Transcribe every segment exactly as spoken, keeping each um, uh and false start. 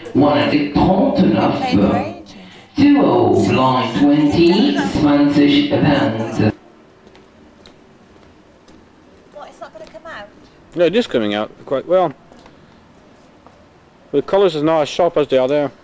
Voilà, c'est trente-neuf. Duo blind twenty, twenty pounds. What, it's not going to come out? Yeah, it is coming out quite well. The colours is not as sharp as they are there.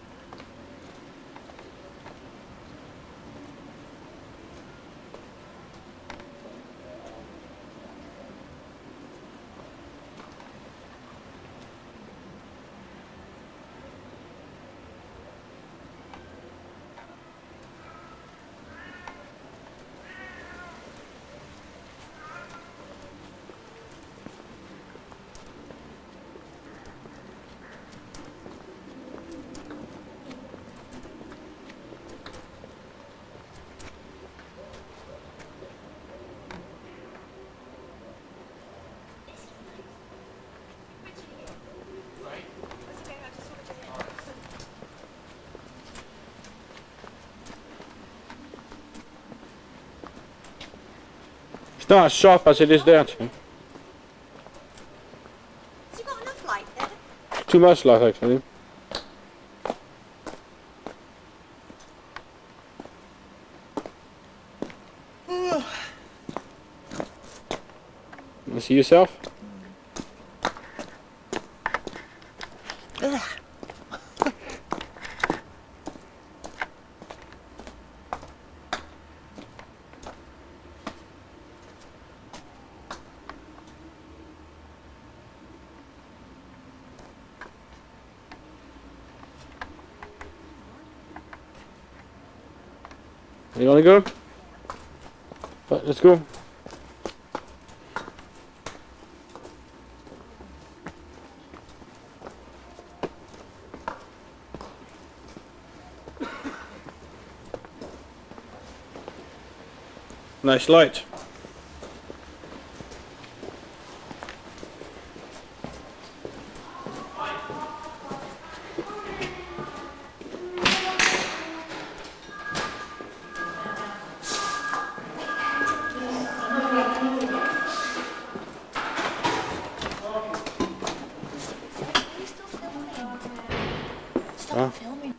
It's not as sharp as it is there. Too. Has he got enough light then? Too much light actually. You see yourself? Ugh. You wanna go? Right, let's go. Nice light. Stop Huh? filming.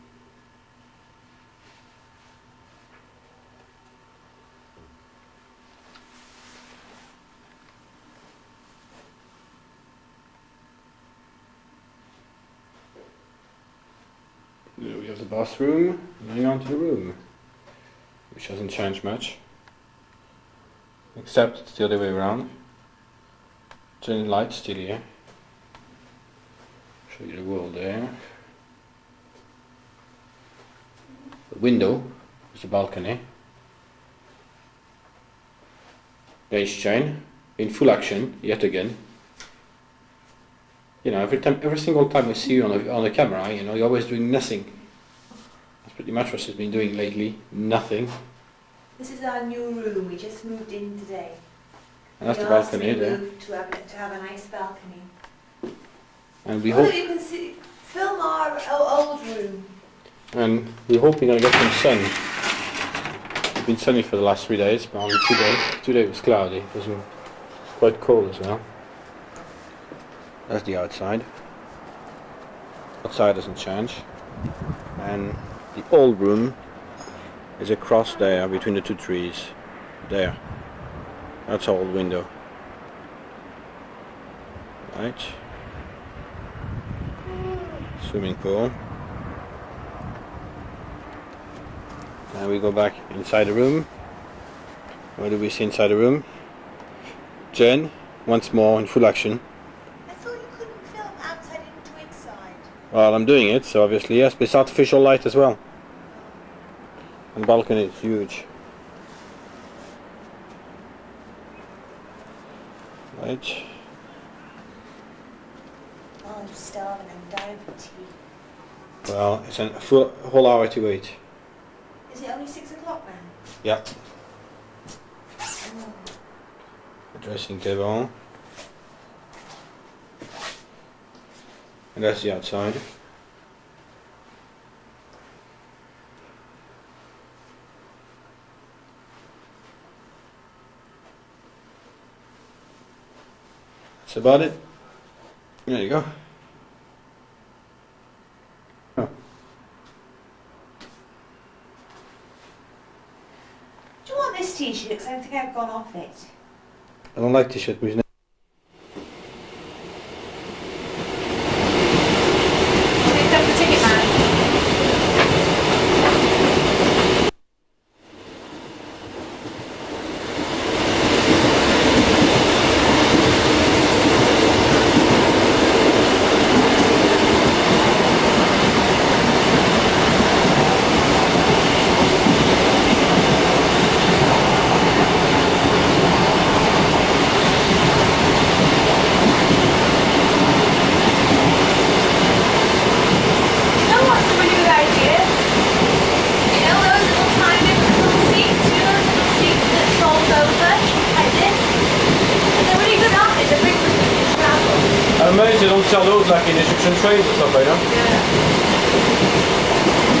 Here we have the bathroom, going on to the room, which hasn't changed much, except it's the other way around. Turning lights still here. Show you the wall there. The window is the balcony. Base chain in full action yet again. You know, every time, every single time I see you on a, on a camera, you know, you're always doing nothing. That's pretty much what she's been doing lately. Nothing. This is our new room. We just moved in today. And that's We the asked to balcony be there. moved To have, to have a nice balcony. And we Oh, hope, you can see, film our o- old room. and we hope we're gonna get some sun. It's been sunny for the last three days, but only two days. Today was cloudy. It was quite cold as well. That's the outside. Outside doesn't change. And the old room is across there between the two trees. There. That's our old window. Right. Swimming pool. And we go back inside the room. What do we see inside the room? Jen, once more in full action. I thought you couldn't film outside into inside. Well, I'm doing it, so obviously yes, but it's artificial light as well. And the balcony is huge. Right. Oh, I'm starving. I'm dying for tea. Well, it's a full whole hour to wait. Is it only six o'clock now? Yeah. Oh. The dressing table. And that's the outside. That's about it. There you go. this t-shirt because I think I've gone off it. I don't like t-shirt, but Pick up the ticket, man. I'm amazed they don't sell those like in Egyptian trays or stuff like that. Yeah.